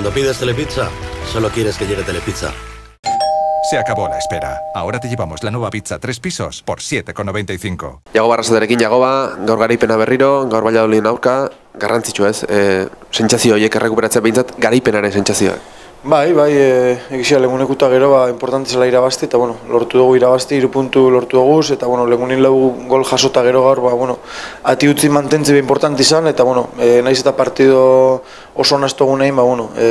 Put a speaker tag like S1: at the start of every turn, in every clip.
S1: Cuando pides Telepizza, solo quieres que llegue Telepizza.
S2: Se acabó la espera. Ahora te llevamos la nueva pizza 3 pisos por 7,95.
S3: Jagoba Arrasaterekin Jagoba, gaur garaipena berriro, gaur Valladolidin aurka, garrantzitsu ez, sentsazio horiek errekuperatzea behintzat garaipenaren sentsazioak.
S4: Bai, egizia legunekuta gero, importante zela irabazti, eta lortu dugu irabazti, 3 puntu lortu dugu, eta legunin lau gol jasota gero gaur, ati utzi mantentzi importante izan, eta naiz eta partido oso naztu egun egin,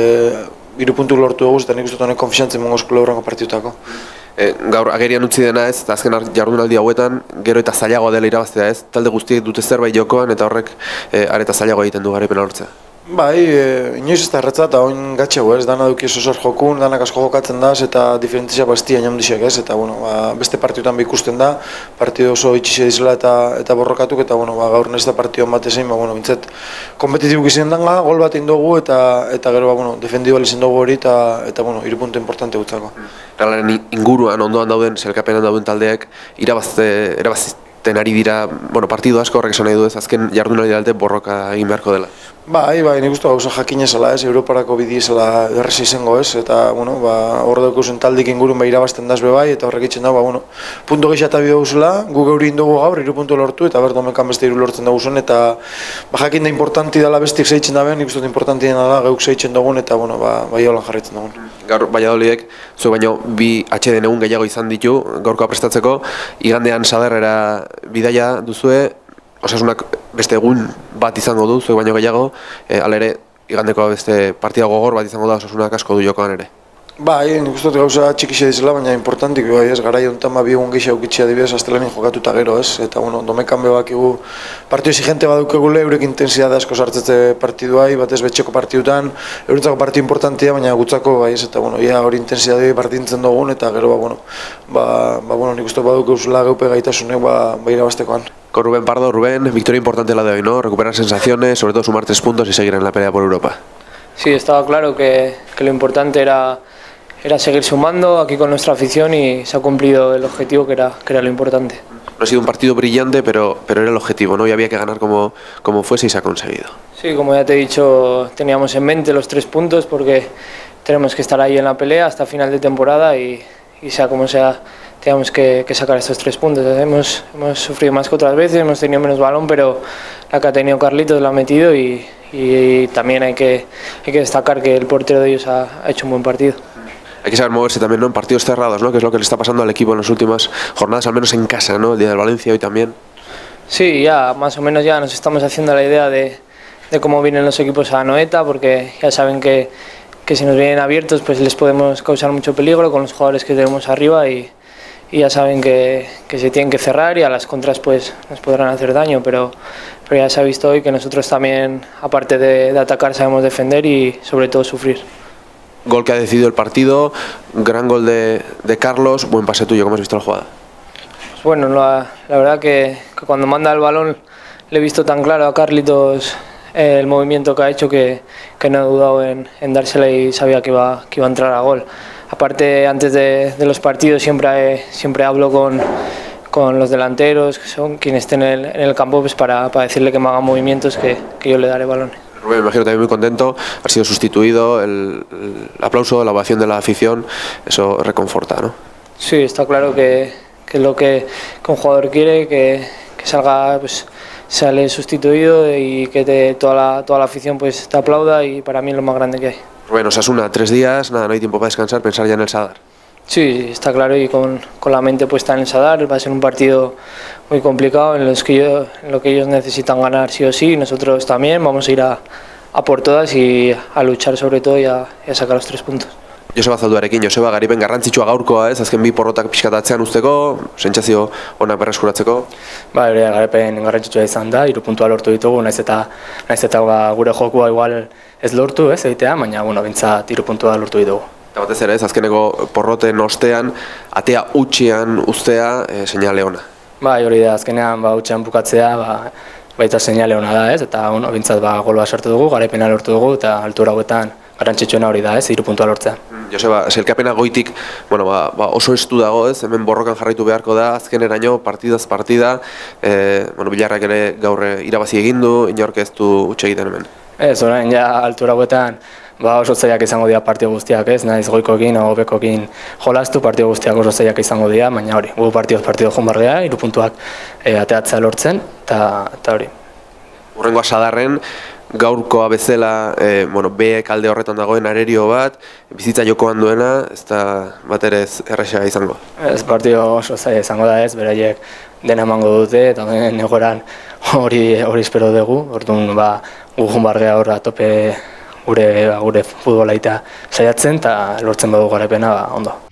S4: 3 puntu lortu dugu, eta nik uste honek konfiantzen mongoz kulaurrango partidutako.
S3: Gaur agerian utzi dena ez, eta azken jardunaldi hauetan, gero eta zailagoa dela irabaztea ez, talde guztiek dute zerbait jokoan, eta horrek areta zailagoa egiten du garaipena lortzea.
S4: Bai, inoiz ez da erratza eta oin gatxego ez, dana duki oso jokun, danak asko jokatzen daz eta diferentizia bastia inaundixek ez, eta beste partidutan ikusten da, partidu oso itxize dizela eta borrokatuk, eta gaur nez da partidu bat ezein, bintzat, kompetitibuk izan danga, gol bat indugu eta gero, defendibal izan dugu hori eta 3 puntu importante gutzako.
S3: Realaren inguruan, ondoan dauden, selkapenan dauden taldeak, irabazten ari dira, partidu asko horrek esan nahi du ez, azken jardunaldi alte borroka egin beharko dela.
S4: Bai, nik uste gauza jakina zela ez, Europarako bidi zela derreza izango ez, eta hor daukuzen taldik ingurun irabazten daz bai, eta horrek itxen da, punto gehiago eta bideo guzela, gu geuri indugu gaur, 3 puntu lortu, eta domekan beste 3 lortzen dugu zen, eta jakin da importanti dela bestik zeitzen da ben, nik uste importanti dena da, geuk zeitzen dugun, eta bai holan jarraitzen dugun.
S3: Gaur Valladolidek, zuek baino, 2 atxeden egun gehiago izan ditu, gaurkoa prestatzeko, igandean Sadarrera bidaia duzue, Osasunak beste egun bat izango du, zuek baino gehiago, hala ere, igandeko beste partida gogor bat izango da, Osasunak asko du jokoan ere.
S4: Bai, nik uste gauza txikixe dizela, baina importantik, garai honetan bi egun gehiago gitxia dibidez, astelenin jokatuta gero, ez? Eta, domekan bebakigu partidu exigente badukegule, eurek intensidade asko sartzetze partiduai, batez betxeko partidutan, eurentzako partidu importantia, baina gutzako, ez? Eta, hori intensidade partintzen dugun, eta gero, nik uste badukeuzela geupe gaitasunek, irabaztekoan.
S3: Con Rubén Pardo, Rubén, victoria importante la de hoy, ¿no? Recuperar sensaciones, sobre todo sumar 3 puntos y seguir en la pelea por Europa.
S5: Sí, estaba claro que lo importante era seguir sumando aquí con nuestra afición y se ha cumplido el objetivo que era lo importante.
S3: No ha sido un partido brillante, pero era el objetivo, ¿no? Y había que ganar como fuese y se ha conseguido.
S5: Sí, como ya te he dicho, teníamos en mente los 3 puntos porque tenemos que estar ahí en la pelea hasta final de temporada y sea como sea, tenemos que sacar estos 3 puntos. Hemos sufrido más que otras veces, hemos tenido menos balón, pero la que ha tenido Carlitos la ha metido y también hay que destacar que el portero de ellos ha hecho un buen partido.
S3: Hay que saber moverse también, ¿no? En partidos cerrados, ¿no? Que es lo que le está pasando al equipo en las últimas jornadas, al menos en casa, ¿no? El día del Valencia hoy también.
S5: Sí, ya más o menos ya nos estamos haciendo la idea de cómo vienen los equipos a Anoeta, porque ya saben que si nos vienen abiertos pues les podemos causar mucho peligro con los jugadores que tenemos arriba y ya saben que se tienen que cerrar y a las contras pues nos podrán hacer daño, pero ya se ha visto hoy que nosotros también, aparte de atacar, sabemos defender y sobre todo sufrir.
S3: Gol que ha decidido el partido, gran gol de Carlos, buen pase tuyo, ¿cómo has visto la jugada?
S5: Pues bueno, la verdad que cuando manda el balón le he visto tan claro a Carlitos el movimiento que ha hecho que no he dudado en dársela y sabía que iba a entrar a gol. Aparte, antes de los partidos siempre hablo con los delanteros, que son quienes estén en el campo, pues para decirle que me hagan movimientos que yo le daré balones.
S3: Rubén, me imagino también muy contento, ha sido sustituido, el aplauso, la ovación de la afición, eso reconforta, ¿no?
S5: Sí, está claro que es lo que un jugador quiere, que salga, pues sale sustituido y que toda la afición pues te aplauda, y para mí es lo más grande que hay.
S3: Rubén, Osasuna, 3 días, nada, no hay tiempo para descansar, pensar ya en el Sadar.
S5: Sí, está claro, y con la mente puesta en el Sadar. Va a ser un partido muy complicado en lo que ellos necesitan ganar sí o sí, y nosotros también vamos a ir a por todas y a luchar sobre todo y a sacar los 3 puntos.
S3: Joseba Zalduarekin, Joseba, garipen garrantzitsua gaurkoa, ez? Azken 2 porrotak pixkatatzean usteko, sentsazio ona berreskuratzeko.
S6: Garipen garrantzitsua izan da, 3 puntua lortu ditugu, naiz eta gure jokua igual ez lortu, ez egitea, baina bintzat 3 puntua lortu ditugu.
S3: Eta batez ere, ez, azkeneko porroten ostean, atea utxian ustea seinale ona.
S6: Hori da, azkenean utxian bukatzea, baita seinale ona da, ez? Eta bintzat golba sartu dugu, garaipena lortu dugu, eta altura hauetan garrantzitsuena hori da, ez? 3 puntua lortzea.
S3: Joseba, sailkapena goitik, oso estu dago, ez? Hemen borrokan jarraitu beharko da, azkeneraino, partidaz partida, Bilarrak ere gaur irabazi egin du, inork ez du utxe egiten hemen.
S6: Ez, orain ja altura hauetan oso zailak izango dira partio guztiak, ez? Naiz goikoekin o bekoekin jolastu partio guztiak oso zailak izango dira, baina hori, gu partio joan barrea, 3 puntuak ateatzea lortzen, eta hori.
S3: Hurrengoa Sadarren, gaurkoa bezala, B alde horretan dagoen arerio bat, bizitza jokoan duena, ez da bat ere erresa izango.
S6: Ez, partio oso zaila izango da ez, beraiek dena emango dute, eta egoran hori espero dugu, orduan gu joan barrea horra tope gure futbolaita saiatzen, eta lortzen badugu garaipena ondo.